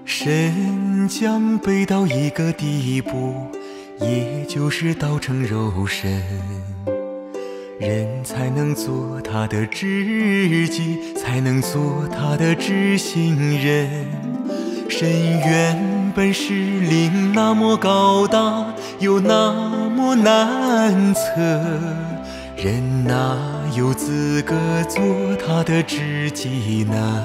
神将背到一个地步，也就是道成肉身，人才能做他的知己，才能做他的知心人。深渊本是灵那么高大，又那么难测，人哪有资格做他的知己呢？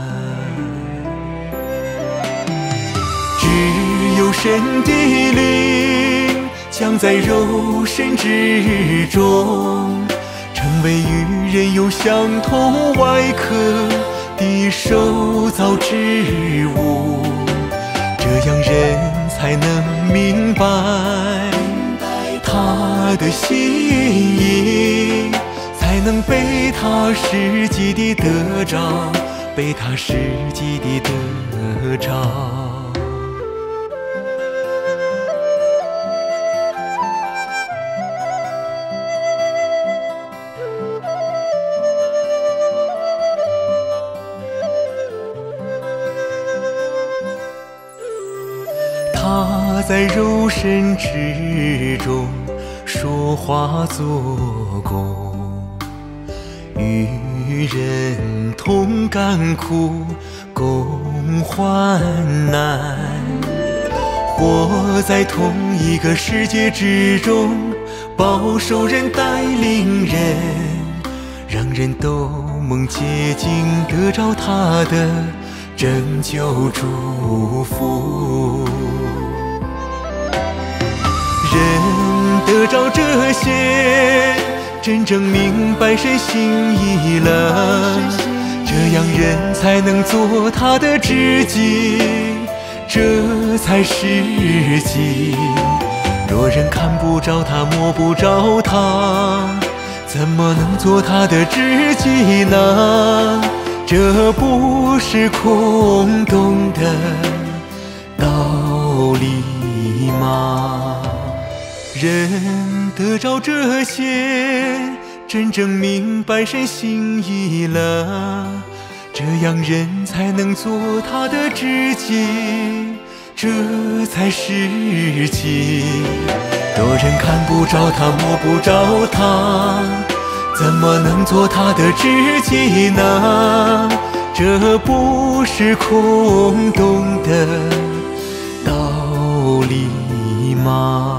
只有神的灵将在肉身之中，成为与人有相同外壳的受造之物，这样人才能明白他的心意，才能被他实际地得着，被他实际地得着。他在肉身之中说话做工，与人同甘苦，共患难，活在同一个世界之中，保守人带领人，让人都蒙接近得着他的拯救祝福。人得着这些，真正明白神心意了，这样人才能做他的知己，这才是己。若人看不着他，摸不着他，怎么能做他的知己呢？这不是空洞的道理吗？人得着这些，真正明白神心意了，这样人才能做他的知己，这才是己。若人看不着他，摸不着他，怎么能做他的知己呢？这不是空洞的道理吗？